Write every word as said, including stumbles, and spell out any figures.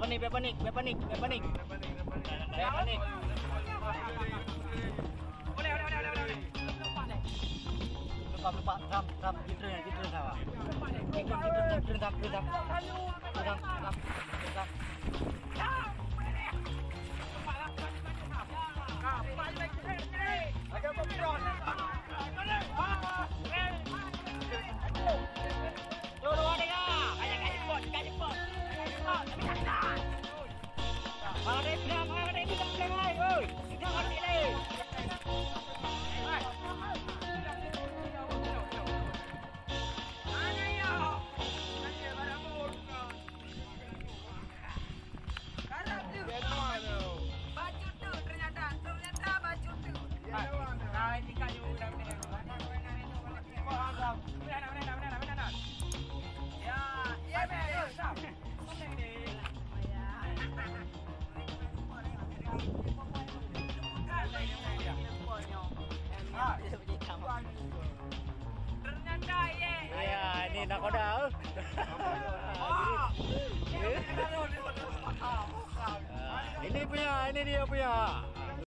panik, biar panik, biar panik, biar panik. Biar panik. Boleh, boleh, boleh, boleh. Lepas, lepas, ram, ram, kita yang kita sama. Kita, kita, kita, kita, kita, kita, ada pemberon. Turun ada ke? Kayak kayak pot, kayak pot. Tapi tak tak. Kalau dia bilang, kalau dia bilang bilang lagi, oi, kita ngerti lagi. Mana ya? Mana mana muka? Karena tu. Baju tu ternyata, ternyata baju tu. Nah, ini kayu udah benar. Benar, benar, benar, benar. Ya, ya benar. Stop. Ternyata ye. Ayah, ini nak koda. Ini punya, ini dia punya.